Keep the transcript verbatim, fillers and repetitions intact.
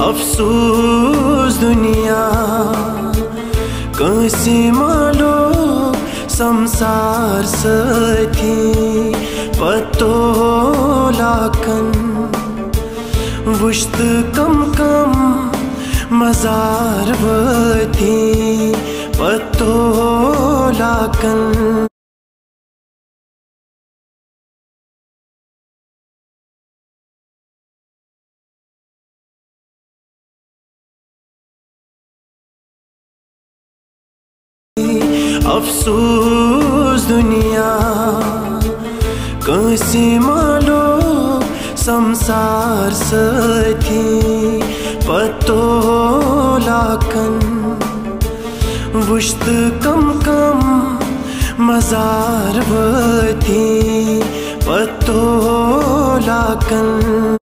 अफसोस दुनिया कंसी मालो संसार सथी पत्तो लाकन वुश्त कम कम मजार वथी पत्तो लाकन। अफसोस दुनिया कंसी मालो संसार सथी पत्तो लाकन वुश्त कम कम मजार वथी पत्तो लाकन।